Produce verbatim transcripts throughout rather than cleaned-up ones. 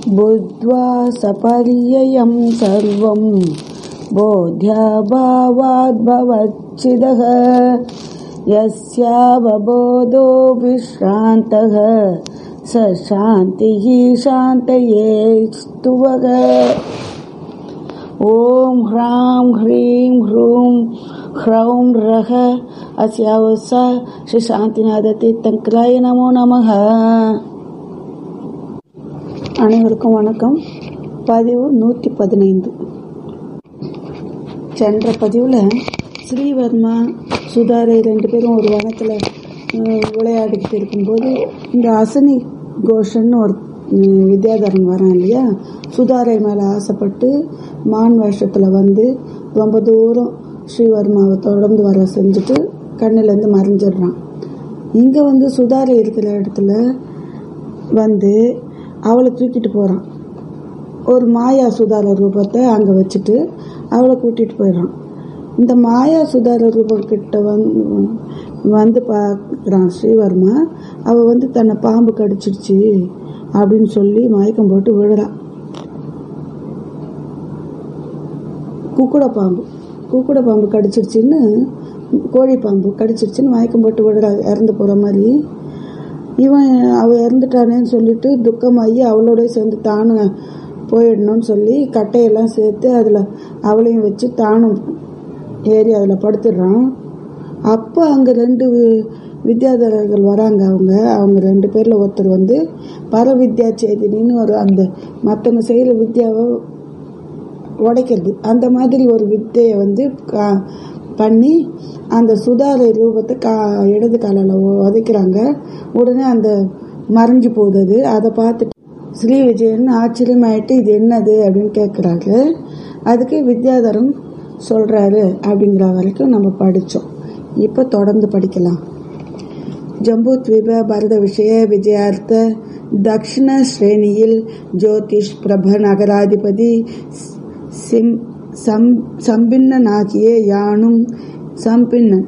बुद्ध्वा सपर्ययं सर्वं बोध्याभावाद्भवच्छिदः यस्यावबोधो विश्रान्तः स शान्तिः शान्तये स्तुवः। ओम ह्रां ह्रीं ह्रूं ह्रौं रः अस्यावसा श्री शांतिनाथ तीर्थंकराय நமோ நமः. அனைவருக்கும் வணக்கம். பதிவு நூற்றி பதினைந்து. சென்ற பதிவில் ஸ்ரீவர்மா சுதாரை ரெண்டு பேரும் ஒரு வனத்தில் விளையாடிக்கிட்டு இருக்கும்போது இந்த அசனி கோஷன் ஒரு வித்யாதரன் வரான் இல்லையா, சுதாரை மேலே ஆசைப்பட்டு மான் வேஷத்தில் வந்து ரொம்ப தூரம் ஸ்ரீவர்மாவை தொடர்ந்து வர செஞ்சுட்டு கண்ணிலேருந்து மறைஞ்சிடுறான். இங்கே வந்து சுதாரை இருக்கிற இடத்துல வந்து அவளை தூக்கிட்டு போகிறான். ஒரு மாயா சுதார ரூபத்தை அங்கே வச்சுட்டு அவளை கூட்டிகிட்டு போயிடுறான். இந்த மாயா சுதார ரூபக்கிட்ட வந்து வந்து பார்க்குறான் ஸ்ரீவர்மா. அவள் வந்து தன்னை பாம்பு கடிச்சிடுச்சு அப்படின்னு சொல்லி மயக்கம் போட்டு விழுறான். குக்குட பாம்பு குக்குட பாம்பு கடிச்சிருச்சுன்னு கோழி பாம்பு கடிச்சிருச்சுன்னு மயக்கம் போட்டு விடுறா, இறந்து போகிற மாதிரி. இவன் அவள் இறந்துட்டானேன்னு சொல்லிட்டு துக்கமாகி அவளோட சேர்ந்து தானும் போயிடணும்னு சொல்லி கட்டையெல்லாம் சேர்த்து அதில் அவளையும் வச்சு தானும் ஏறி அதில் படுத்துடுறான். அப்போ அங்கே ரெண்டு வித்யாதரர்கள் வராங்க. அவங்க அவங்க ரெண்டு பேரில் ஒருத்தர் வந்து பரவித்யா சேதினின்னு ஒரு அந்த மற்றவங்க செய்கிற வித்யாவை உடைக்கிறது, அந்த மாதிரி ஒரு வித்தையை வந்து கா பண்ணி அந்த சுதாரை ரூபத்தை கா இடது காலில் உதைக்கிறாங்க. உடனே அந்த மறைஞ்சு போகுது. அதை பார்த்துட்டு ஸ்ரீ விஜயன் ஆச்சரியமாயிட்டு இது என்னது அப்படின்னு கேட்குறாரு. அதுக்கு வித்யாதரன் சொல்கிறாரு அப்படிங்கிற வரைக்கும் நம்ம படித்தோம். இப்போ தொடர்ந்து படிக்கலாம். ஜம்பூத்வீப பரத விஷய விஜயார்த்த தக்ஷிண ஸ்ரேணியில் ஜோதிஷ் பிரப நகராதிபதி சிம் சம் சம்பின்னனாகிய யானும் சம்பின்னன்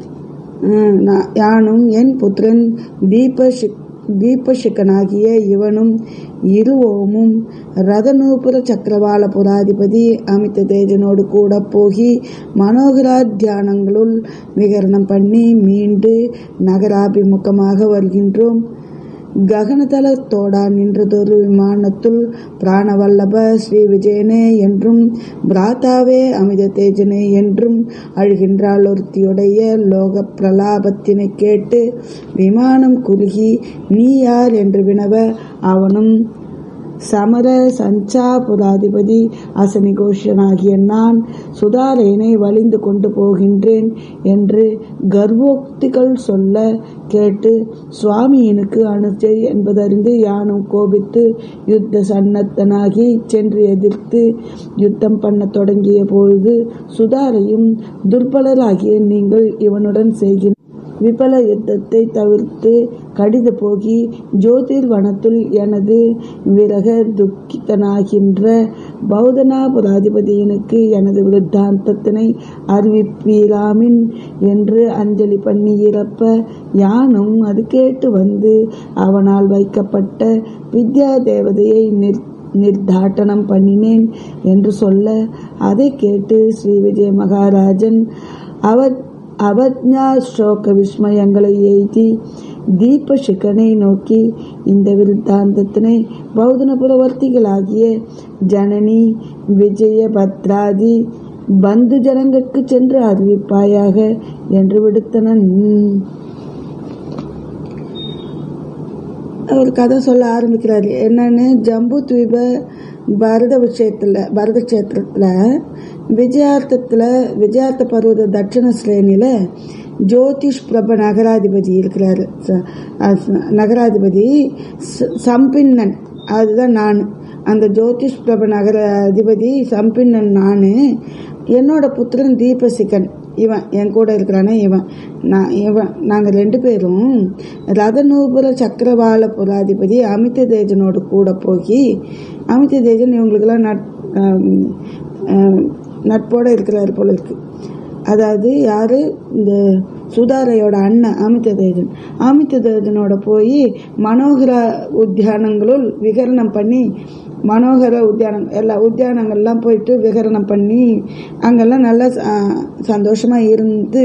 யானும் என் புத்திரன் தீபஷிக் தீபஷிகனாகிய இவனும் இருவோமும் ரதநூபுர சக்கரவாள புராதிபதி அமித தேஜனோடு கூட போகி மனோகராத்தியானங்களுள் விகரணம் பண்ணி மீண்டு நகராபிமுகமாக வருகின்றோம். ககனதளத்தோடா நின்றதொரு விமானத்துள் பிராணவல்லப ஸ்ரீ விஜயனே என்றும் பிராத்தாவே அமித தேஜனே என்றும் அழுகின்றாள் ஒருத்தியுடைய லோக பிரலாபத்தினை கேட்டு விமானம் குறுகி நீ யார் என்று வினவ அவனும் சமர சஞ்சாபுராதிபதி அசனி கோஷனாகிய நான் சுதாரேனை வலிந்து கொண்டு போகின்றேன் என்று கர்வோக்திகள் சொல்ல கேட்டு சுவாமியினுக்கு அனுச்சை என்பதறிந்து யானும் கோபித்து யுத்த சன்னத்தனாகி சென்று எதிர்த்து யுத்தம் பண்ண தொடங்கிய பொழுது சுதாரையும் துர்பலராகிய நீங்கள் இவனுடன் செய்கின்ற விபல யுத்தத்தை தவிர்த்து கடிது போகி ஜோதிர் வனத்துள் எனது விரக துக்கித்தனாகின்ற பௌதனாபுராதிபதியினுக்கு எனது விருத்தாந்தத்தினை அறிவிப்பீராமின் என்று அஞ்சலி பண்ணி இறப்ப யானும் அது கேட்டு வந்து அவனால் வைக்கப்பட்ட வித்யா தேவதையை நிற் நிர்தாட்டனம் பண்ணினேன் என்று சொல்ல அதை கேட்டு ஸ்ரீ விஜய மகாராஜன் அவர் அவஜ்ஞா ஸ்லோக விஸ்மயங்களை எய்தி தீபஷிகனை நோக்கி இந்த விருத்தாந்தத்தினை பௌதனபுரவர்த்திகளாகிய ஜனனி விஜயபத்ராதி பந்து ஜனங்களுக்கு சென்று அறிவிப்பாயாக என்று விடுத்தனன். அவர் கதை சொல்ல ஆரம்பிக்கிறார். என்னன்னு, ஜம்பு தீப பரத விஷயத்தில் பரத கஷேத்திரத்தில் விஜயார்த்தத்தில் விஜயார்த்த பருவத தட்சிண ஸ்ரேணியில் ஜோதிஷ் பிரப நகராதிபதி இருக்கிறாரு. நகராதிபதி சம்பின்னன், அதுதான் நான். அந்த ஜோதிஷ் பிரப நகர அதிபதி சம்பின்னன் நான். என்னோட புத்திரன் தீபசிகன், இவன் என் கூட இருக்கிறானே இவன் நான் இவன் நாங்கள் ரெண்டு பேரும் ரதநூபுர சக்கரவாள புராதிபதி அமித தேஜனோடு கூட போகி, அமித தேஜன் இவங்களுக்கெல்லாம் நட் நட்போடு இருக்கிறாரு போல இருக்கு. அதாவது யாரு, இந்த சுதாரையோட அண்ணன் அமிர்ததேஜன் அமிர்ததேஜனோட போய் மனோகர உத்தியானங்களுள் விகரணம் பண்ணி மனோகர உத்தியானம் எல்லா உத்தியானங்கள்லாம் போயிட்டு விகரணம் பண்ணி அங்கெல்லாம் நல்லா சந்தோஷமாக இருந்து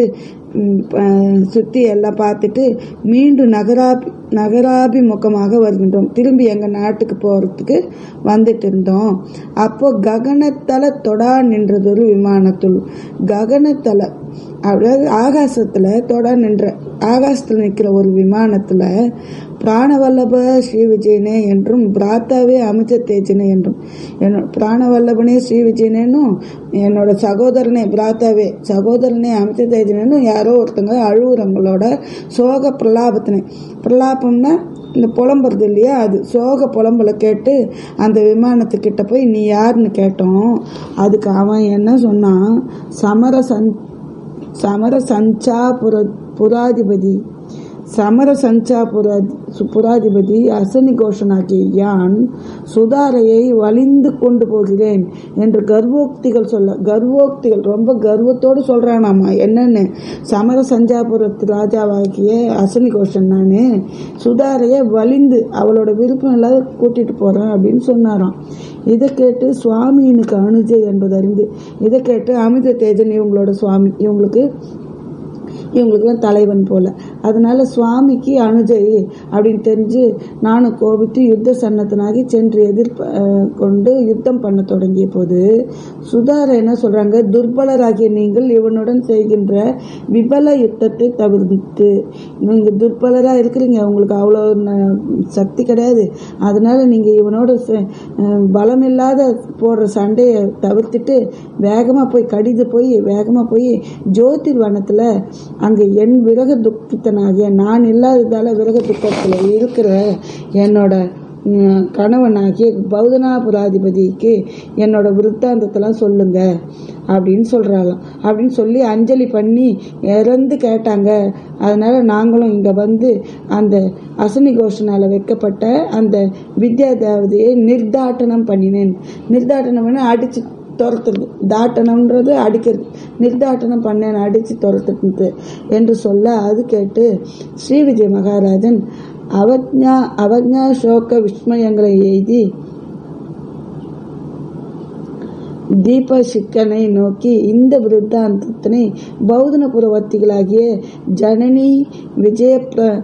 சுற்றி எல்லாம் பார்த்துட்டு மீண்டும் நகராபி நகராபிமுகமாக வருகின்றோம். திரும்பி எங்கள் நாட்டுக்கு போகிறதுக்கு வந்துட்டு இருந்தோம். அப்போ ககனத்தல தொடா நின்றதொரு விமானத்துள் ககனத்தல அதாவது ஆகாசத்தில் தொடா நின்ற ஆகாசத்தில் நிற்கிற ஒரு விமானத்தில் பிராணவல்லப ஸ்ரீ விஜயனே என்றும் பிராத்தாவே அமிர்த தேஜனே என்றும் என்னோட பிராணவல்லபனே ஸ்ரீ விஜயனேனும் என்னோட சகோதரனே பிராத்தாவே சகோதரனே அமிர்த தேஜனேனும் யாரோ ஒருத்தங்க அழுகுறவங்களோட சோக பிரலாபத்தினே பிரலாபம்னா இந்த புலம்புறது இல்லையா, அது சோக புலம்பலை கேட்டு அந்த விமானத்துக்கிட்ட போய் நீ யாருன்னு கேட்டோம். அதுக்கு அவன் என்ன சொன்னான், சமர சன் சமர சஞ்சா புர புராதிபதி சமர சஞ்சா புரா புராதிபதி அசனி கோஷனாகிய யான் சுதாரையை வலிந்து கொண்டு போகிறேன் என்று கர்வோக்திகள் சொல்ல கர்வோக்திகள் ரொம்ப கர்வத்தோடு சொல்றானாமா. என்னன்னு, சமர சஞ்சாபுரத்து ராஜாவாகிய அசனி கோஷன் நானு சுதாரையை வலிந்து அவளோட விருப்பம் இல்லாத கூட்டிட்டு போறேன் அப்படின்னு சொன்னாராம். இதை கேட்டு சுவாமியினுக்கு அனுஜை என்பது அறிந்து இதை கேட்டு அமிர்த தேஜன் இவங்களோட சுவாமி இவங்களுக்கு இவங்களுக்குலாம் தலைவன் போல, அதனால சுவாமிக்கு அனுஜை அப்படின்னு தெரிஞ்சு நானும் கோபித்து யுத்த சன்னத்தனாகி சென்று எதிர்ப்ப கொண்டு யுத்தம் பண்ண தொடங்கிய போது சுதார என்ன சொல்றாங்க, துர்பலராகிய நீங்கள் இவனுடன் செய்கின்ற விபல யுத்தத்தை தவிர்த்து, நீங்க துர்பலரா இருக்கிறீங்க, உங்களுக்கு அவ்வளோ சக்தி கிடையாது, அதனால நீங்க இவனோட பலம் இல்லாத போடுற சண்டையை தவிர்த்துட்டு வேகமா போய் கடிது போய் வேகமா போய் ஜோதிர் வனத்துல அங்கே என் விரக துக்கித்தனாகிய நான் இல்லாததால விரக துக்கத்தில் இருக்கிற என்னோட கணவனாகிய பௌதனாபுராதிபதிக்கு என்னோட விருத்தாந்தத்தெல்லாம் சொல்லுங்க அப்படின்னு சொல்றாளாம். அப்படின்னு சொல்லி அஞ்சலி பண்ணி இறந்து கேட்டாங்க. அதனால நாங்களும் இங்க வந்து அந்த அசனி கோஷனால வைக்கப்பட்ட அந்த வித்யா தேவதையை நிர்தாட்டனம் பண்ணினேன். நிர்தாட்டனம் அடிச்சு துரத்துறது, தாட்டனம்ன்றது அடிக்கிறது, நிர்தாட்டனம் பண்ணேன் அடிச்சு துரத்துறது என்று சொல்ல அது கேட்டு ஸ்ரீ விஜய மகாராஜன் அவஜ்ஞா அவஜ்ஞா சோக விஸ்மயங்களை எய்தி தீபசிக்கனை நோக்கி இந்த விருத்தாந்தத்தினை பௌதனபுரவர்த்திகளாகிய ஜனனி விஜய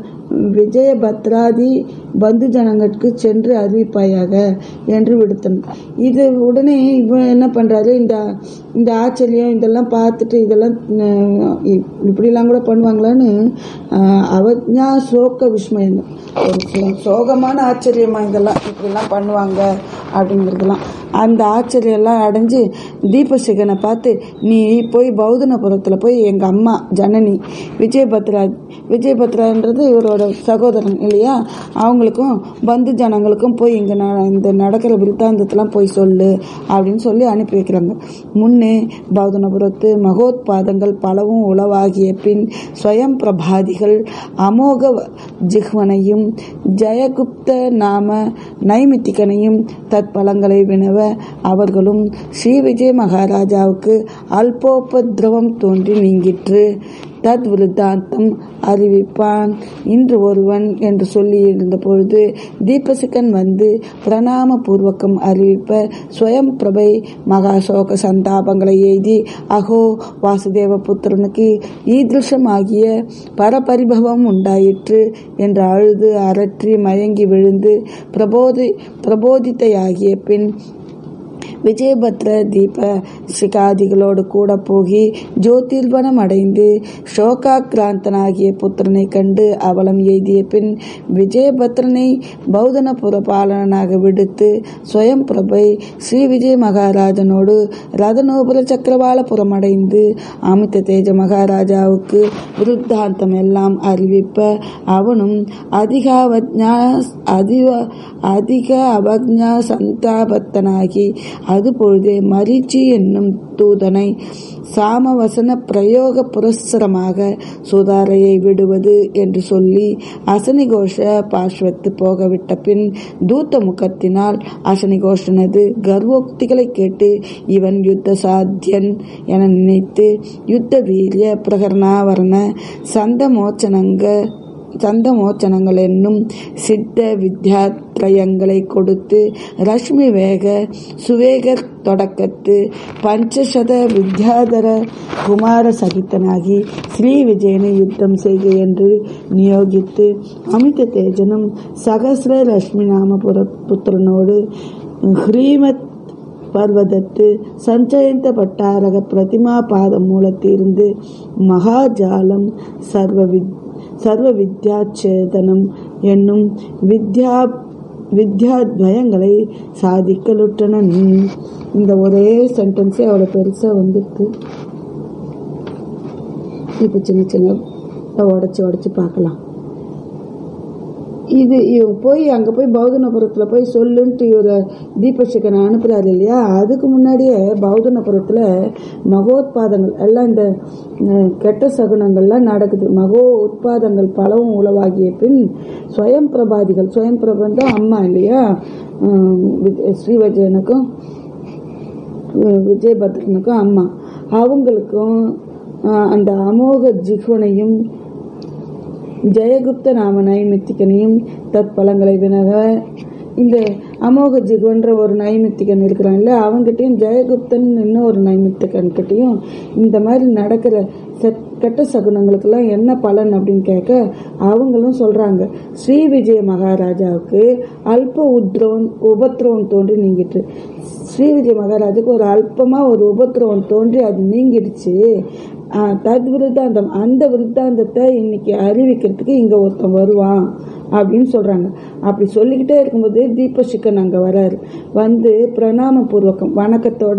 விஜயபத்ராதி பந்து ஜனங்களுக்கு சென்று அறிவிப்பாயாக என்று விடுத்தன். இது உடனே இவன் என்ன பண்றாரு, இந்த இந்த ஆச்சரியம் இதெல்லாம் பார்த்துட்டு இதெல்லாம் இப்படிலாம் கூட பண்ணுவாங்களான்னு அவஜ்ஞா சோக விஸ்மயம், ஒரு சோகமான ஆச்சரியமா இதெல்லாம் இப்படிலாம் பண்ணுவாங்க அப்படிங்கிறதுலாம் அந்த ஆச்சரியம் எல்லாம் அடைஞ்சு தீபசிகனை பார்த்து நீ போய் பௌதனபுரத்தில் போய் எங்கள் அம்மா ஜனனி விஜயபத்ரா விஜயபத்ரான்றது இவரோட சகோதரன் இல்லையா, அவங்களுக்கும் பந்து ஜனங்களுக்கும் போய் இங்கே இந்த நடக்கிற விருத்தாந்தத்தெல்லாம் போய் சொல்லு அப்படின்னு சொல்லி அனுப்பி வைக்கிறாங்க. முன்னே பௌதனபுரத்து மகோத்பாதங்கள் பலவும் உளவாகிய பின் ஸ்வயம் பிரபாதிகள் அமோக ஜிஹ்வனையும் ஜெயகுப்த நாம நைமித்திகனையும் தற்பலங்களை வினவ அவர்களும் ஸ்ரீ விஜய மகாராஜாவுக்கு அல்போபத்ரவம் தோன்றி நீங்கிற்று. தத் விருத்தாந்தம் அறிவிப்பான் இன்று ஒருவன் என்று சொல்லி இருந்த பொழுது தீபசிகன் வந்து பிரணாம பூர்வகம் அறிவிப்ப ஸ்வயம் பிரபை மகாசோக சந்தாபங்களை எய்தி அகோ வாசுதேவ புத்திரனுக்கு ஈதிருஷமாகிய பரபரிபவம் உண்டாயிற்று என்று அழுது அரற்றி மயங்கி விழுந்து பிரபோதி பிரபோதித்தையாகிய பின் விஜயபத்ர தீப சிகாதிகளோடு கூட போகி ஜோதிர்வனம் அடைந்து சோகாக்கிராந்தனாகிய புத்திரனை கண்டு அவலம் எய்திய பின் விஜயபத்ரனை பௌதனபுர பாலனாக விடுத்து ஸ்வயம் பிரபை ஸ்ரீ விஜய மகாராஜனோடு ரதனோபுர சக்கரவாளபுரம் அடைந்து அமிர்த தேஜ மகாராஜாவுக்கு விருத்தாந்தம் எல்லாம் அறிவிப்ப அவனும் அதிக அவஜ்ஞா அதிக அதிக அவஜ்ஞா சந்தாபத்தனாகி அதுபொழுதே மரீச்சி என்னும் தூதனை சாமவசன பிரயோக புரஸ்சரமாக சுதாரையை விடுவது என்று சொல்லி அசனிகோஷ பார்ஷ்வத்து போகவிட்ட பின் தூத்த முகத்தினால் அசனிகோஷனது கர்வோக்திகளை கேட்டு இவன் யுத்த சாத்தியன் என நினைத்து யுத்த வீரிய பிரகரணாவரண சந்தமோச்சனங்க சந்தமோச்சனங்கள் என்னும் சித்த வித்யாத்ரயங்களை கொடுத்து ரஷ்மி வேக சுவேகர் தொடக்கத்து பஞ்சசத வித்யாதர குமார சகித்தனாகி ஸ்ரீ விஜயனை யுத்தம் செய்க என்று நியோகித்து அமித தேஜனும் சகசிர ரஷ்மி நாம புத்திரனோடு ஹ்ரீமத் பர்வதத்து சஞ்சயந்த பட்டாரக பிரதிமா பாதம் மூலத்திலிருந்து மகாஜாலம் சர்வ வித் சர்வ வித்யாச்சேதனம் என்னும் வித்யா வித்யாத்வயங்களை சாதிக்கலுற்றனன். இந்த ஒரே சென்டென்ஸே அவ்வளோ பெருசாக வந்துருக்கு. இப்போ சின்ன சின்ன உடச்சி உடச்சி பார்க்கலாம். இது இவங்க போய் அங்கே போய் பௌதனபுரத்தில் போய் சொல்லுன்ட்டு இவரை தீபசிகனை அனுப்புகிறாரு இல்லையா, அதுக்கு முன்னாடியே பௌதனபுரத்தில் மகோத்பாதங்கள் எல்லாம் இந்த கெட்ட சகுனங்கள்லாம் நடக்குது. மகோ உட்பாதங்கள் பலவும் உளவாகிய பின் ஸ்வயம் பிரபாதிகள், ஸ்வயம் பிரபன் தான் அம்மா இல்லையா, ஸ்ரீ விஜயனுக்கும் விஜயபத்ரனுக்கும் அம்மா, அவங்களுக்கும் அந்த அமோக ஜிஹ்வனையும் ஜெயகுப்த நாம நைமித்திகனையும் தத் பலங்களை வினவ, இந்த அமோக ஜிகுன்ற ஒரு நைமித்திகன் இருக்கிறான்ல, அவங்ககிட்டையும் ஜெயகுப்தன் இன்னும் ஒரு நைமித்திகன்கிட்டையும் இந்த மாதிரி நடக்கிற கெட்ட சகுனங்களுக்கெல்லாம் என்ன பலன் அப்படின்னு கேட்க அவங்களும் சொல்றாங்க. ஸ்ரீ விஜய மகாராஜாவுக்கு அல்ப உத்ரவம் உபத்திரவம் தோன்றி நீங்கிட்டு, ஸ்ரீ விஜய மகாராஜுக்கு ஒரு அல்பமா ஒரு உபத்திரவம் தோன்றி அது நீங்கிடுச்சு. தத் விருத்தாந்தம், அந்த விருத்தாந்தத்தை இன்னைக்கு அறிவிக்கிறதுக்கு இங்க ஒருத்தன் வருவான் அப்படின்னு சொல்றாங்க. அப்படி சொல்லிக்கிட்டே இருக்கும்போது தீபசிகன் அங்க வராரு. வந்து பிரணாம பூர்வகம் வணக்கத்தோட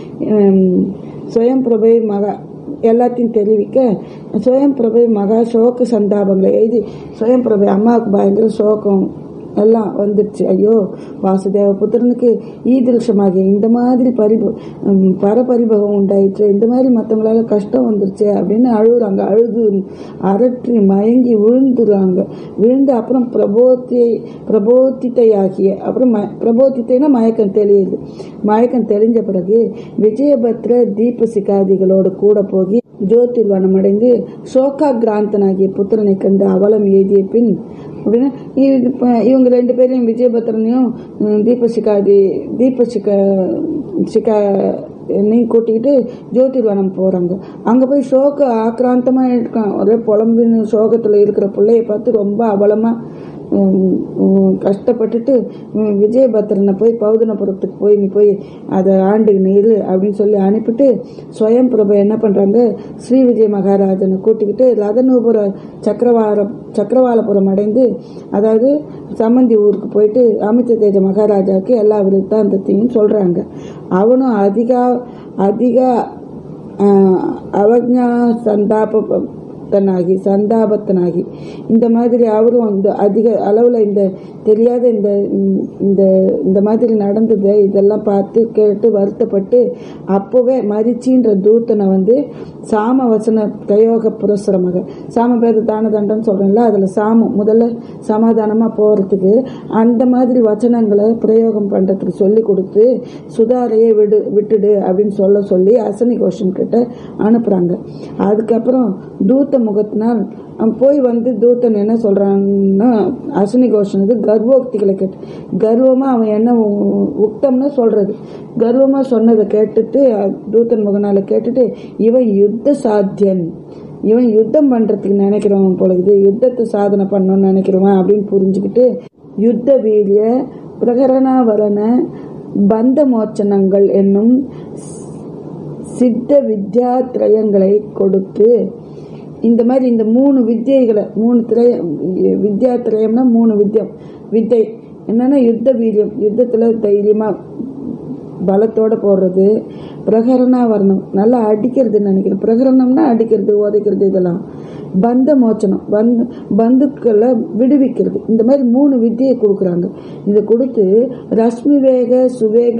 ஸ்வயம் பிரபை மகா எல்லாத்தையும் தெரிவிக்க, ஸ்வயம் பிரபை மகா சோக சந்தாபங்களை எழுதி, ஸ்வயம் பிரபை அம்மாவுக்கு பயங்கர சோகம் எல்லாம் வந்துடுச்சு. ஐயோ வாசுதேவ புத்திரனுக்கு ஈதிருஷமாகிய இந்த மாதிரி பரிப பரபரிபகம் உண்டாயிற்று, இந்த மாதிரி மற்றவங்களால கஷ்டம் வந்துருச்சு அப்படின்னு அழுகுறாங்க. அழுது அரற்றி மயங்கி விழுந்துறாங்க. விழுந்து அப்புறம் பிரபோத்தி பிரபோத்தித்தையாகிய அப்புறம் ம பிரபோத்தித்தைனா மயக்கம் தெளியுது. மயக்கம் தெளிஞ்ச பிறகு விஜயபத்ர தீபசிகாதிகளோடு கூட போகி ஜோதிர்வனம் அடைந்து சோகா கிராந்தனாகிய புத்திரனை கண்டு அவலம் எழுதிய பின் அப்படின்னா இவங்க ரெண்டு பேரையும் விஜயபத்ரனையும் தீபசிகாதி தீபசிகா சிகா என்னையும் கூட்டிக்கிட்டு ஜோதிர்வனம் போறாங்க. அங்க போய் சோக ஆக்ராந்தமா இருக்கான். ஒரே புலம்பின் சோகத்துல இருக்கிற பிள்ளைய பார்த்து ரொம்ப அவலமா கஷ்டப்பட்டுட்டு விஜயபத்ரனை போய் பௌதனபுரத்துக்கு போய் நீ போய் அதை ஆண்டு நீரு அப்படின்னு சொல்லி அனுப்பிட்டு ஸ்வயம் பிரபை என்ன பண்றாங்க, ஸ்ரீ விஜய மகாராஜனை கூட்டிக்கிட்டு ரதனூபுர சக்கரவாரம் சக்கரவாலபுரம் அடைந்து, அதாவது சம்மந்தி ஊருக்கு போயிட்டு அமித தேஜ மகாராஜாவுக்கு எல்லா விருத்தாந்தத்தையும் சொல்றாங்க. அவனும் அதிகா அதிக அவஜ்ஞா சந்தாப தனாகி சந்தாபத்தனாகி இந்த மாதிரி அவரும் இந்த அதிக அளவில் இந்த தெரியாத இந்த இந்த இந்த மாதிரி நடந்தது இதெல்லாம் பார்த்து கேட்டு வருத்தப்பட்டு அப்போவே மரிச்சின்ற தூத்தனை வந்து சாம வசன பிரயோக புரஸ்சரமாக, சாம பேத தான தண்டம் சொல்றேன்ல, அதுல சாமம் முதல்ல சமாதானமா போறதுக்கு அந்த மாதிரி வச்சனங்களை பிரயோகம் பண்றதுக்கு சொல்லி கொடுத்து சுதாரையை விடு விட்டுடு அப்படின்னு சொல்ல சொல்லி அசனி கோஷன் கிட்ட அனுப்புறாங்க. அதுக்கப்புறம் தூத்த முகத்தினால் போய் வந்து தூத்தன் என்ன சொல்றான்னா, அசனி கோஷனுக்கு கர்வோக்திகளை கேட்டு கர்வமா அவன் என்ன உக்தம்னு சொல்றது, கர்வமா சொன்னதை கேட்டுட்டு தூத்தன் முகனால கேட்டுட்டு இவன் யுத்த சாத்தியன், இவன் யுத்தம் பண்றதுக்கு நினைக்கிறவன் பொழுது யுத்தத்தை சாதனை பண்ணணும்னு நினைக்கிறவன் அப்படின்னு புரிஞ்சுக்கிட்டு யுத்த வீரிய பிரகரணாவரண பந்த மோச்சனங்கள் என்னும் சித்த வித்யா திரயங்களை கொடுத்து, இந்த மாதிரி இந்த மூணு வித்தியைகளை மூணு திரைய வித்யா திரயம்னா மூணு வித்தியம் வித்தை என்னன்னா யுத்த வீரியம், யுத்தத்துல தைரியமா பலத்தோட போடுறது, பிரகரணா வரணும் நல்லா அடிக்கிறதுன்னு நினைக்கிறேன், பிரகரணம்னா அடிக்கிறது உதைக்கிறது, இதெல்லாம் பந்த மோச்சனம் பந்து பந்துக்களை விடுவிக்கிறது, இந்த மாதிரி மூணு வித்தியை கொடுக்குறாங்க. இதை கொடுத்து ரஷ்மி வேக சுவேகர்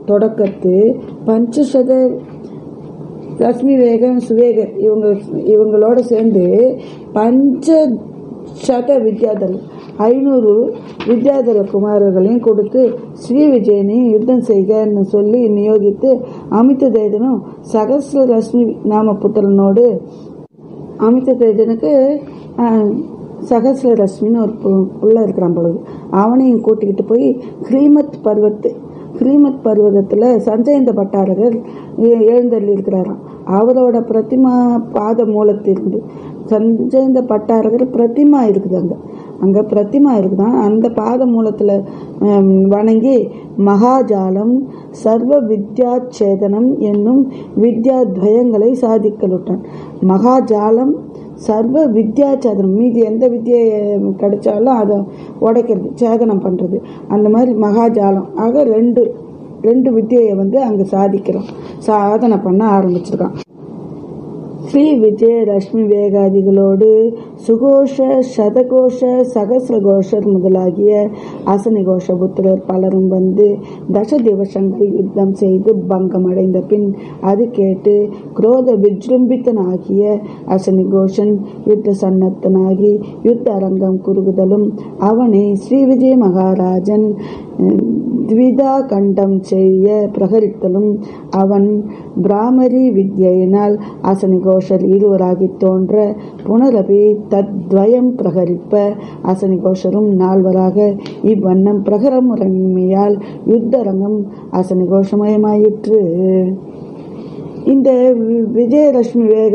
தொடக்கத்து பஞ்சசத லட்சுமி வேகம் சுவேகர் இவங்க இவங்களோட சேர்ந்து பஞ்ச சத வித்யாதர் ஐநூறு வித்யாதர குமாரர்களையும் கொடுத்து ஸ்ரீ விஜயனையும் யுத்தம் செய்கன்னு சொல்லி நியோகித்து அமித தேஜனும் சகஸ்ர லட்சுமி நாம புத்திரனோடு அமித தேஜனுக்கு சகஸ்ர லட்சுமின்னு ஒரு புள்ள இருக்கிறான் பொழுது அவனையும் கூட்டிக்கிட்டு போய் ஹ்ரீமத் பர்வத்து ஹ்ரீமத் பர்வதத்தில் சஞ்சயந்த பட்டாரகர் எழுந்தள்ளி இருக்கிறாராம். அவரோட பிரதிமா பாத மூலத்திலிருந்து சஞ்சயந்த பட்டாரகர் பிரதிமா இருக்குது அங்கே அங்கே பிரதிமா இருக்குதான். அந்த பாத மூலத்தில் வணங்கி மகாஜாலம் சர்வ வித்யாச்சேதனம் என்னும் வித்யாத்வயங்களை சாதிக்கலுட்டான். மகாஜாலம் சர்வ வித்யாச்சேதனம், மீதி எந்த வித்தியை கிடைச்சாலும் அதை உடைக்கிறது, சேதனம் பண்ணுறது, அந்த மாதிரி மகாஜாலம் ஆக ரெண்டு ரெண்டு வித்தியை வந்து அங்கே சாதிக்கிறோம், சாதனை பண்ண ஆரம்பிச்சிருக்கான். ஸ்ரீ விஜயலட்சுமி வேகாதிகளோடு சுகோஷ சதகோஷ சகசிரகோஷர் முதலாகிய அசனி கோஷ புத்திரர் பலரும் வந்து தச திவசங்கள் யுத்தம் செய்து பங்கம் அடைந்த பின் அது கேட்டு குரோத விஜృంభిத்தனாகிய அசனி கோஷன் யுத்த சன்னத்தனாகி யுத்த அரங்கம் குறுகுதலும் அவனை ஸ்ரீ விஜய மகாராஜன் த்விதா கண்டம் செய்ய பிரகரித்தலும் அவன் பிராமரி வித்யினால் அசனி கோஷர் இருவராகி தோன்ற புனரபி தத்வயம் பிரகரிப்ப அசனி கோஷரும் நால்வராக இவ்வண்ணம் பிரகரமுறைமையால் யுத்தரங்கம் அசனி கோஷமயமாயிற்று. இந்த விஜயலட்சுமி வேக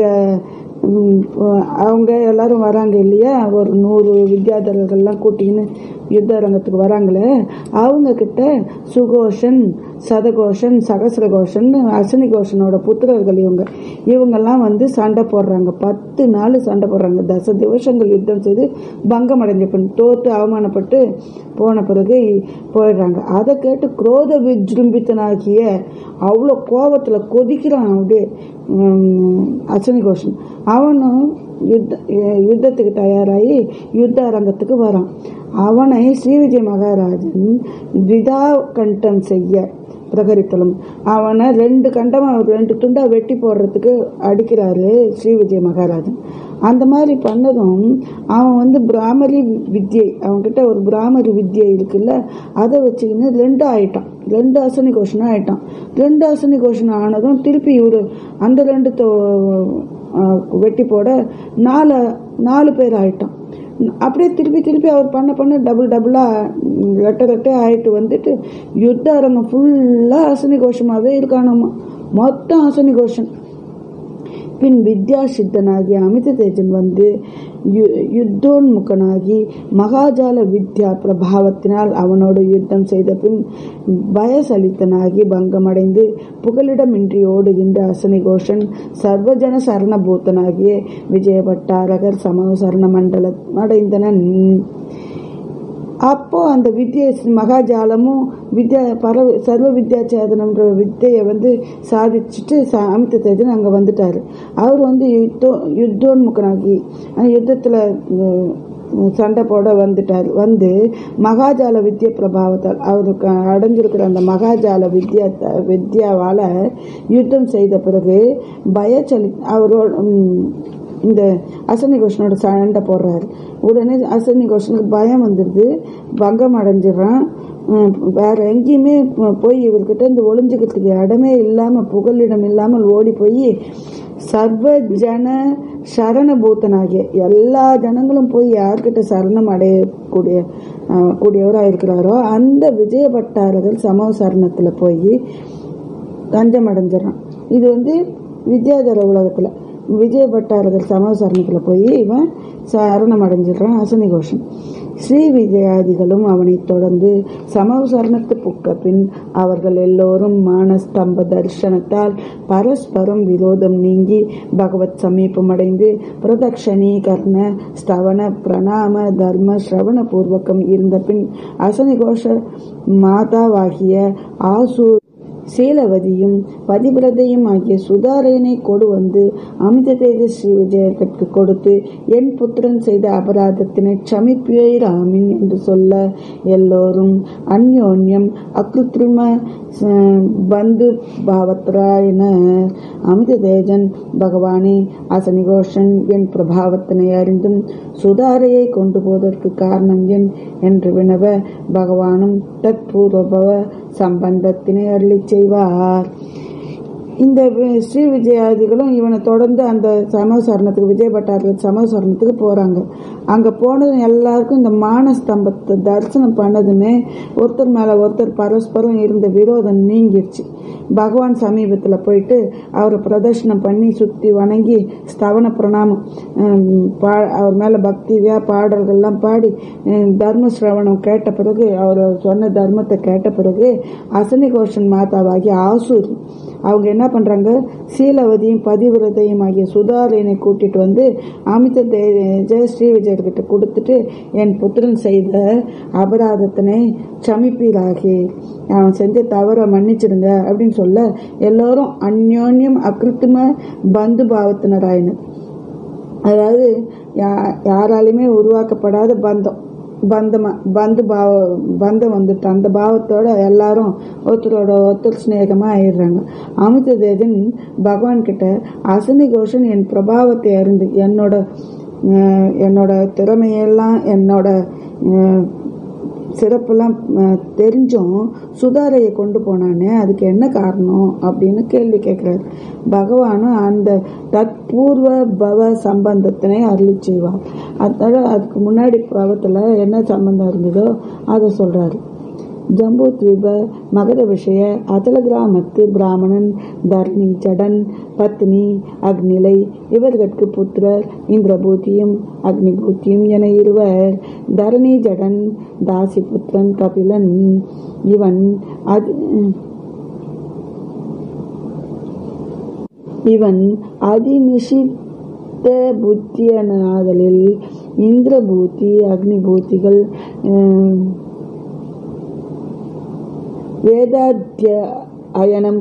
அவங்க எல்லாரும் வராங்க இல்லையா, ஒரு நூறு வித்யாதரர்கள்லாம் கூட்டின்னு யுத்த அரங்கத்துக்கு வராங்களே, அவங்க கிட்ட சுகோஷன் சதகோஷன் சகசிரகோஷன் அசனி கோஷனோட புத்திரர்கள் இவங்க இவங்கெல்லாம் வந்து சண்டை போடுறாங்க. பத்து நாள் சண்டை போடுறாங்க. தச திவசங்கள் யுத்தம் செய்து பங்கம் அடைஞ்ச பின் தோற்று அவமானப்பட்டு போன பிறகு போயிடுறாங்க. அதை கேட்டு குரோத விஜృంభిத்தனாகிய அவ்வளோ கோபத்தில் கொதிக்கிறான் அப்படியே அசனி கோஷன். அவனும் யுத்த யுத்தத்துக்கு தயாராகி யுத்த அரங்கத்துக்கு வரான். அவனை ஸ்ரீ விஜய மகாராஜன் த்விதா கண்டம் செய்ய பிரகரித்தலும் அவனை ரெண்டு கண்டமா ரெண்டு துண்டா வெட்டி போடுறதுக்கு அடிக்கிறாரு ஸ்ரீ விஜய மகாராஜன். அந்த மாதிரி பண்ணதும் அவன் வந்து பிராமரி வித்யை, அவன்கிட்ட ஒரு பிராமரி வித்யை இருக்குல்ல, அதை வச்சுக்கின்னு ரெண்டு ஆயிட்டான், ரெண்டு அசனி கோஷனும் ஆயிட்டான். ரெண்டு அசனி கோஷனம் ஆனதும் திருப்பி இவரு அந்த ரெண்டு வெட்டி போட நாலு நாலு பேர் ஆயிட்டான். அப்படியே திருப்பி திருப்பி அவர் பண்ண பண்ண டபுள் டபுளா ரெட்டை ரெட்டை ஆயிட்டு வந்துட்டு யுத்த அரங்கம் ஃபுல்லா அசனி கோஷமாவே இருக்கானம்மா, மொத்தம் அசனி கோஷம். பின் வித்யா சித்தனாகி அமித தேஜன் வந்து யுத்தோன்முகனாகி மகாஜால வித்யா பிரபாவத்தினால் அவனோடு யுத்தம் செய்த பின் பயசலித்தனாகி பங்கமடைந்து புகலிடமின்றி ஓடுகின்ற அசனி கோஷன் சர்வஜன சரணபூத்தனாகிய விஜயபட்டாரகர் சமவ சரண மண்டலம் அடைந்தனன். அப்போ அந்த வித்யை மகாஜாலமும் வித்யா பர சர்வ வித்யாச்சேதனம்ன்ற வித்தையை வந்து சாதிச்சுட்டு அமித தேஜன் அங்கே வந்துட்டார். அவர் வந்து யுத்தோ யுத்தோன்முகனாகி யுத்தத்தில் சண்டை போட வந்துட்டார். வந்து மகாஜால வித்யா பிரபாவத்தால் அவருக்கு அடைஞ்சிருக்கிற அந்த மகாஜால வித்யா வித்யாவால் யுத்தம் செய்த பிறகு பயச்சலி அவரோட இந்த அசனி கோஷனோட சண்டை போடுறாரு. உடனே அசனி கோஷனுக்கு பயம் வந்துடுது, பங்கம் அடைஞ்சிடறான். வேற எங்கேயுமே போய் இவர்கிட்ட இந்த ஒளிஞ்சுக்கிறதுக்கு இடமே இல்லாமல் புகலிடம் இல்லாமல் ஓடி போய் சர்வ ஜன சரணபூத்தனாகிய எல்லா ஜனங்களும் போய் யார்கிட்ட சரணம் அடையக்கூடிய கூடியவராக இருக்கிறாரோ அந்த விஜயபட்டாரர்கள் சமவ சரணத்தில் போய் தஞ்சம் அடைஞ்சிடறான். இது வந்து வித்யாதர உலகத்தில் விஜயபட்டாரர்கள் சமவ சரணத்தில் போய் இவன் சரணம் அடைஞ்சிடுறான் அசனி கோஷன். ஸ்ரீ விஜயாதிகளும் அவனை தொடர்ந்து சமவ சரணத்து புக்க பின் அவர்கள் எல்லோரும் மானஸ்தம்ப தரிசனத்தால் பரஸ்பரம் விரோதம் நீங்கி பகவத் சமீபம் அடைந்து பிரதக்ஷணி கர்ண ஸ்தவன பிரணாம தர்ம ஸ்ரவண பூர்வகம் இருந்த பின் அசனி கோஷ மாதாவாகிய ஆசூர் சீலவதியும் பதிவிரதையும் ஆகிய சுதாரையனை கொடு வந்து அமித தேஜ ஸ்ரீ விஜயர்கட்கு கொடுத்து என் புத்திரன் செய்த அபராதத்தினை சமிப்பீராமின் என்று சொல்ல எல்லோரும் அந்யோன்யம் அக்ருத்ரிம பந்து பாவத்ராயினர். அமித தேஜன் பகவானே, அசனிகோஷன் என் பிரபாவத்தினை அறிந்தும் சுதாரையை கொண்டு போவதற்கு காரணம் என் என்று வினவ பகவானும் தற்பூர்வபவ சம்பந்தத்தினை அருளி செய்வார். இந்த ஸ்ரீ விஜயாதிகளும் இவனை தொடர்ந்து அந்த சமசரணத்துக்கு விஜயபட்டார்கள் சமசரணத்துக்கு போறாங்க. அங்க போனதும் எல்லாருக்கும் இந்த மானஸ்தம்பத்தை தரிசனம் பண்ணதுமே ஒருத்தர் மேல ஒருத்தர் பரஸ்பரம் இருந்த விரோதம் நீங்கிடுச்சு. பகவான் சமீபத்துல போயிட்டு அவரை பிரதர்ஷனம் பண்ணி சுத்தி வணங்கி ஸ்தவன பிரணாமம் பா அவர் மேல பக்தியா பாடல்கள்லாம் பாடி தர்ம சிரவணம் கேட்ட பிறகு அவர் சொன்ன தர்மத்தை கேட்ட பிறகு அசனி கோஷன் மாதாவாகிய ஆசூரி அவங்க என்ன பண்றாங்க, சீலவதியும் பதிவிரதையும் ஆகிய சுதாரனை கூட்டிட்டு வந்து அமித தேஜ ஸ்ரீ விஜயர்கிட்ட கொடுத்துட்டு என் புத்திரன் செய்த அபராதத்தினை சமிப்பீராகி அவன் செஞ்ச தவற மன்னிச்சிடுங்க அப்படின்னு சொல்ல எல்லோரும் அந்யோன்யம் அகிருத்திம பந்து பாவத்தினராயினர். அதாவது யாராலுமே உருவாக்கப்படாத பந்தம் பந்தமா பந்து பாவ பந்தம் வந்துட்டு அந்த பாவத்தோட எல்லாரும் ஒருத்தரோட ஒருத்தர் ஸ்நேகமா ஆயிடுறாங்க. அமித தேஜன் பகவான் கிட்ட அசனி கோஷன் என் பிரபாவத்தை அறிந்து என்னோட என்னோட திறமையெல்லாம் என்னோட சிறப்பெல்லாம் தெரிஞ்சும் சுதாரையை கொண்டு போனானே அதுக்கு என்ன காரணம் அப்படின்னு கேள்வி கேட்கிறார். பகவானும் அந்த தற்பூர்வ பவ சம்பந்தத்தினை அருளி செய்வார். அதோட அதுக்கு முன்னாடி பவத்துல என்ன சம்பந்தம் இருந்ததோ அதை சொல்றாரு. ஜம்பூத்வீப மகத விஷய அச்சல கிராமத்து பிராமணன் தர்ணி ஜடன் பத்னி அக்னிலை இவர்களுக்கு புத்திரர் இந்திரபூதியும் அக்னிபூத்தியும் என இருவர். தரணி ஜடன் தாசி புத்திரன் கபிலன். இவன் அது இவன் அதிநிஷித்த புத்தியனாதலில் இந்திரபூதி அக்னிபூத்திகள் வேதாத்தியனம்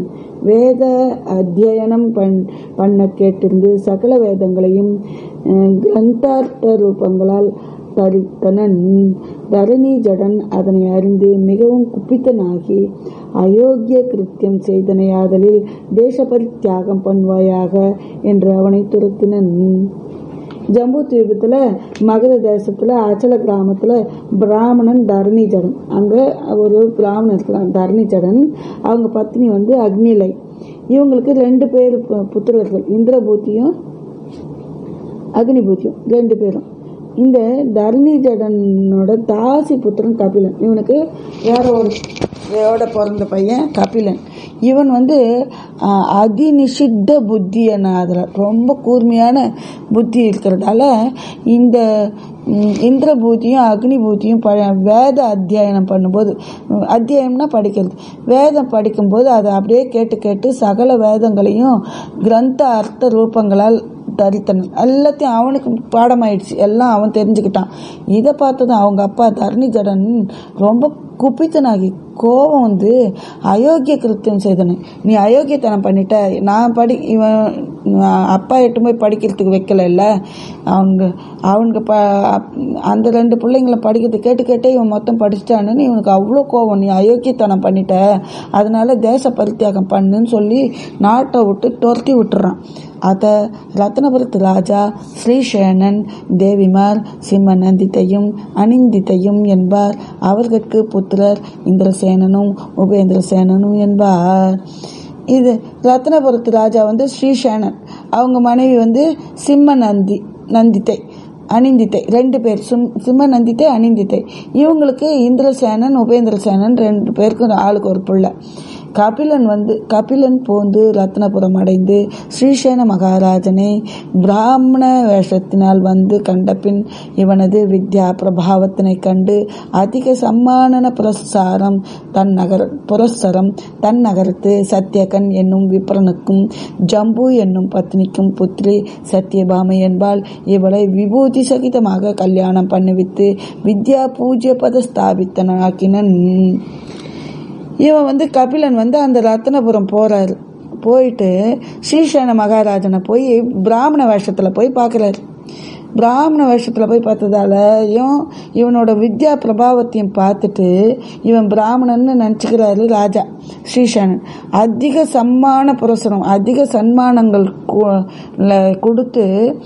வேத அத்தியனம் பண் பண்ண கேட்டிருந்து சகல வேதங்களையும் கிரந்தார்த்த ரூபங்களால் தரித்தனன். தரணி ஜடன் அதனை அறிந்து மிகவும் குப்பித்தனாகி அயோக்கிய கிருத்தியம் செய்தனையாதலில் தேச பரித்தியாகம் பண்ணுவாயாக என்று அவனை துரத்தினன். ஜம்பு தீபத்துல மகத தேசத்துல அச்சல கிராமத்துல பிராமணன் தரணி ஜடன், அங்க ஒரு பிராமணன் இருக்கலாம் தரணி ஜடன், அவங்க பத்னி வந்து அக்னிலை. இவங்களுக்கு ரெண்டு பேர் புத்திரர்கள், இந்திரபூத்தியும் அக்னிபூத்தியும் ரெண்டு பேரும். இந்த தரணி ஜடனோட தாசி புத்திரன் கபிலன். இவனுக்கு வேற ஒரு வேட பிறந்த பையன் கபிலன். இவன் வந்து அதிநிஷித்த புத்தி என்ன, அதில் ரொம்ப கூர்மையான புத்தி இருக்கிறதால இந்த இந்திரபூத்தியும் அக்னிபூத்தியும் ப வேத அத்தியாயனம் பண்ணும்போது, அத்தியாயம்னா படிக்கிறது, வேதம் படிக்கும்போது அதை அப்படியே கேட்டு கேட்டு சகல வேதங்களையும் கிரந்த அர்த்த ரூபங்களால் தரித்தனன். எல்லாத்தையும் அவனுக்கு பாடமாயிடுச்சு, எல்லாம் அவன் தெரிஞ்சுக்கிட்டான். இதை பார்த்ததும் அவங்க அப்பா தரணி ஜடன் ரொம்ப குப்பித்தனாகி கோபம் வந்து அயோக்கிய கிருத்தியம் செய்தனு, நீ அயோக்கியத்தனம் பண்ணிட்ட, நான் படி இவன் அப்பா எட்டு போய் படிக்கிறதுக்கு வைக்கல இல்லை, அவங்க அவனுக்கு ப அந்த ரெண்டு பிள்ளைங்களை படிக்கிறது கேட்டு கேட்டே இவன் மொத்தம் படிச்சிட்டான்னு இவனுக்கு அவ்வளோ கோபம், நீ அயோக்கியத்தனம் பண்ணிட்ட, அதனால தேச பரித்தியாகம் பண்ணுன்னு சொல்லி நாட்டை விட்டு துரத்தி விட்டுறான். அத ரத்னபுரத்து ராஜா ஸ்ரீசேனன் தேவிமார் சிம்மநந்தித்தையும் அனிந்தித்தையும் என்பார். அவர்களுக்கு புத்திரர் இந்திரசேனனும் உபேந்திரசேனனும் என்பார். இது ரத்னபுரத்து ராஜா வந்து ஸ்ரீசேனன், அவங்க மனைவி வந்து சிம்ம நந்தி நந்தித்தை அனிந்தித்தை, ரெண்டு பேர் சிம் சிம்ம நந்தித்தை அனிந்தித்தை. இவங்களுக்கு இந்திரசேனன் உபேந்திரசேனன் ரெண்டு பேருக்கும் ஆளுக்கு ஒரு பிள்ளை. கபிலன் வந்து கபிலன் போந்து ரத்னபுரம் அடைந்து ஸ்ரீசேன மகாராஜனை பிராமண வேஷத்தினால் வந்து கண்டபின் இவனது வித்யா பிரபாவத்தினை கண்டு அதிக சம்மானன புரஸ்சாரம் தன் நகர புரஸ்சரம் தன் நகரத்து சத்தியகன் என்னும் விப்ரனுக்கும் ஜம்பு என்னும் பத்னிக்கும் புத்திரி சத்தியபாமை என்பால் இவளை விபூதி சகிதமாக கல்யாணம் பண்ணிவித்து வித்யா பூஜ்ய பத ஸ்தாபித்தனாக்கினன். இவன் வந்து கபிலன் வந்து அந்த ரத்னபுரம் போகிறாரு. போயிட்டு ஸ்ரீசேன மகாராஜனை போய் பிராமண வேஷத்தில் போய் பார்க்குறாரு. பிராமண வேஷத்தில் போய் பார்த்ததாலையும் இவனோட வித்யா பிரபாவத்தையும் பார்த்துட்டு இவன் பிராமணன்னு நினச்சிக்கிறாரு ராஜா ஸ்ரீசேனன். அதிக சம்மான புரசனம், அதிக சன்மானங்கள் கொடுத்து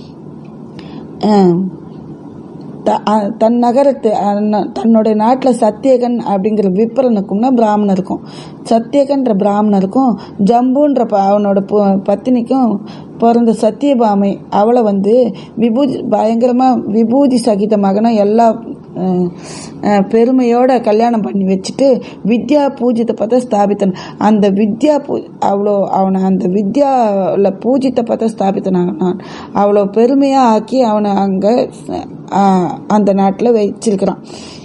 தன் நகரத்து தன்னுடைய நாட்டில் சத்தியகன் அப்படிங்கிற விப்ரனுக்கும்னா பிராமணருக்கும், சத்தியகன்ற பிராமணருக்கும் ஜம்புன்ற அவனோட பத்தினிக்கும் பிறந்த சத்தியபாமை அவளை வந்து விபூதி பயங்கரமாக விபூதி சகித மகனை எல்லா பெருமையோட கல்யாணம் பண்ணி வச்சுட்டு வித்யா பூஜித்த பத ஸ்தாபித்தன். அந்த வித்யா பூ அவ்வளோ அவனை அந்த வித்யாவில் பூஜித்த பத ஸ்தாபித்தனான் அவ்வளோ பெருமையாக ஆக்கி அவனை அங்கே அந்த நாட்டில் வச்சிருக்கிறான்.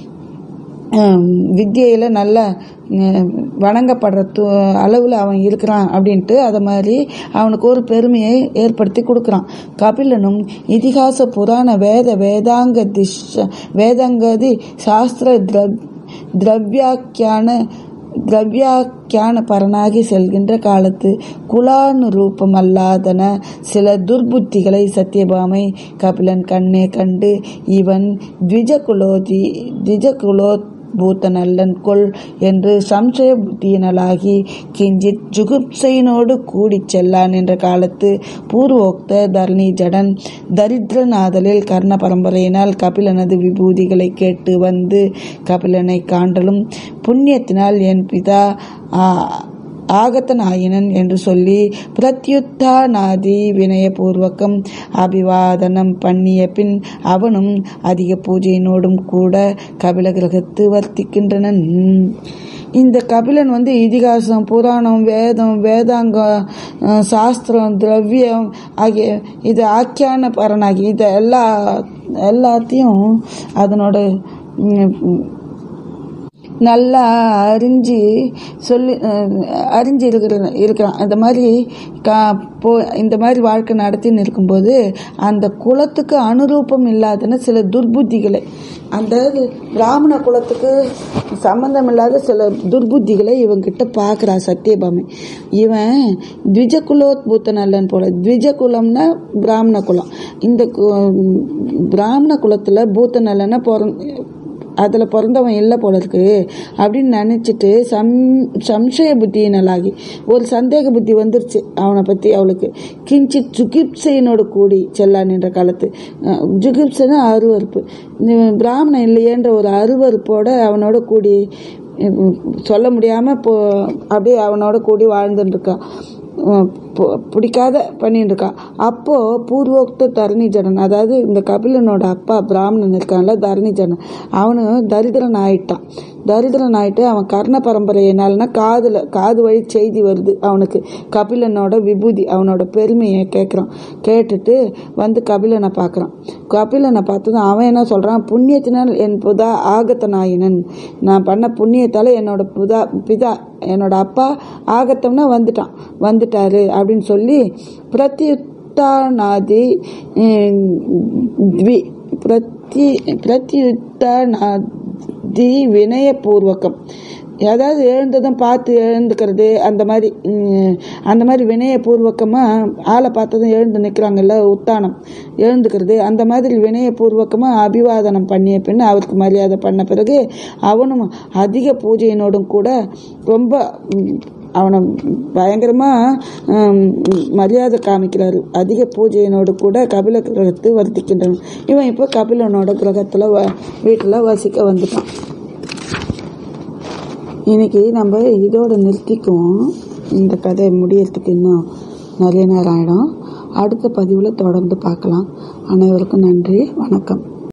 வித்யையில் நல்ல வணங்கப்படுற து அளவில் அவன் இருக்கிறான் அப்படின்ட்டு அதை மாதிரி அவனுக்கு ஒரு பெருமையை ஏற்படுத்தி கொடுக்குறான். கபிலனும் இதிகாச புராண வேத வேதாங்க திஷ வேதாங்கதி சாஸ்திர திரவ் திரவியாக்கியான திரவியாக்கியான பரனாகி செல்கின்ற காலத்து குலானு ரூபம் அல்லாதன சில துர்புத்திகளை சத்தியபாமை கபிலன் கண்ணே கண்டு இவன் த்விஜகுலோதி த்விஜகுலோ பூத்த நல்லன் கொள் என்று சம்சய புத்தியினலாகி கிஞ்சித் ஜுகுப்சையினோடு கூடி செல்லான் என்ற காலத்து பூர்வோக்த தரணி ஜடன் தரித்திரநாதலில் கர்ண பரம்பரையினால் கபிலனது விபூதிகளை கேட்டு வந்து கபிலனை காண்டலும் புண்ணியத்தினால் என் பிதா ஆகத்தனாயினன் என்று சொல்லி பிரத்யுத்தானாதி வினயபூர்வகம் அபிவாதனம் பண்ணிய பின் அவனும் அதிக பூஜையினோடும் கூட கபில கிரகத்து வர்த்திக்கின்றனன். இந்த கபிலன் வந்து இதிகாசம், புராணம், வேதம், வேதாங்க, சாஸ்திரம், திரவியம் ஆகிய இது ஆக்கியான பரனாகி இதை எல்லா எல்லாத்தையும் அதனோட நல்லா அறிஞ்சு சொல்லி அறிஞ்சு இருக்கிற இருக்கிறான். அந்த மாதிரி கா போ இந்த மாதிரி வாழ்க்கை நடத்தின்னு இருக்கும்போது அந்த குலத்துக்கு அனுரூபம் இல்லாதன சில துர்புத்திகளை, அந்த பிராமண குலத்துக்கு சம்பந்தம் இல்லாத சில துர்புத்திகளை இவங்கிட்ட பார்க்குறா சத்தியபாமை. இவன் த்விஜகுலோத்பூத்த நல்லன் போல. த்விஜகுலம்னா பிராமண குலம். இந்த பிராமண குலத்தில் பூத்த நல்லன்னா பிறந்த அதில் பிறந்தவன் இல்லை போல இருக்கு அப்படின்னு நினச்சிட்டு சம் சம்சய புத்தியினலாகி ஒரு சந்தேக புத்தி வந்துருச்சு அவனை பற்றி அவளுக்கு. கிஞ்சித் ஜுகிப்சையினோடு கூடி செல்லான் என்ற காலத்து ஜுகிப்சைனா அருவறுப்பு, பிராமணன் இல்லையேன்ற ஒரு அருவறுப்போட அவனோட கூடி சொல்ல முடியாமல் போ அப்படியே அவனோட கூடி வாழ்ந்துட்டு இருக்கான். பிடிக்காத பண்ணிட்டு இருக்கான். அப்போது பூர்வோக்த தரணி ஜடன், அதாவது இந்த கபிலனோட அப்பா பிராமணன் இருக்கான்ல தரணி ஜடன், அவனு தரித்திரன் ஆயிட்டான். தரித்திரன் ஆயிட்டு அவன் கர்ண பரம்பரையினால்னா காதில் காது வழி செய்தி வருது அவனுக்கு. கபிலனோட விபூதி அவனோட பெருமையை கேட்குறான். கேட்டுட்டு வந்து கபிலனை பார்க்குறான். கபிலனை பார்த்ததும் அவன் என்ன சொல்கிறான், புண்ணியத்தினால் என் புதா ஆகத்தனாயினன், நான் பண்ண புண்ணியத்தால் என்னோட புதா பிதா என்னோட அப்பா ஆகத்தம்னா வந்துட்டான் வந்துட்டாரு அப்படின்னு சொல்லி பிரத்யுத்தானாதி த்வி பிரத்தி பிரத்யுத்தானாதி வினயபூர்வகம், ஏதாவது எழுந்ததும் பார்த்து எழுந்துக்கிறது, அந்த மாதிரி அந்த மாதிரி வினயபூர்வக்கமாக ஆளை பார்த்ததும் எழுந்து நிற்கிறாங்கல்ல உத்தானம் எழுந்துக்கிறது, அந்த மாதிரி வினயபூர்வக்கமாக அபிவாதனம் பண்ணிய பின் அவருக்கு மரியாதை பண்ண பிறகு அவனும் அதிக பூஜையினோடும் கூட ரொம்ப அவனை பயங்கரமாக மரியாதை காமிக்கிறாரு. அதிக பூஜையினோடு கூட கபில கிரகத்து வர்த்திக்கின்றன. இவன் இப்போ கபிலனோட கிரகத்தில் வ வீட்டில் வசிக்க வந்துட்டான். இன்னைக்கு நம்ம இதோட நிறுத்திக்குவோம். இந்த கதை முடியறதுக்கு இன்னும் நிறைய நேரம் ஆகிடும். அடுத்த பதிவில் தொடர்ந்து பார்க்கலாம். அனைவருக்கும் நன்றி, வணக்கம்.